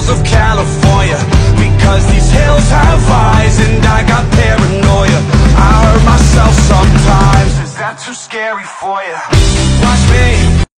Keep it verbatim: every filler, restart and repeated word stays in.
hills of California, because these hills have eyes and I got paranoia. I hurt myself sometimes, is that too scary for you? Watch me